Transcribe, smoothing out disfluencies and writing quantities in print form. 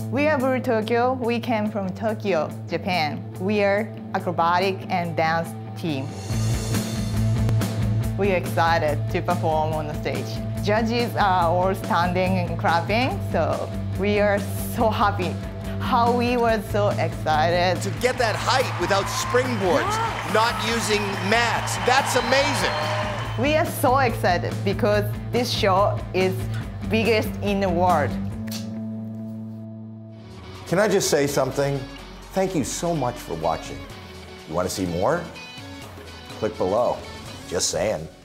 We are Blue Tokyo. We came from Tokyo, Japan. We are acrobatic and dance team. We are excited to perform on the stage. Judges are all standing and clapping, so we are so happy. Howie was so excited. To get that height without springboards, not using mats, that's amazing. We are so excited because this show is biggest in the world. Can I just say something? Thank you so much for watching. You want to see more? Click below. Just saying.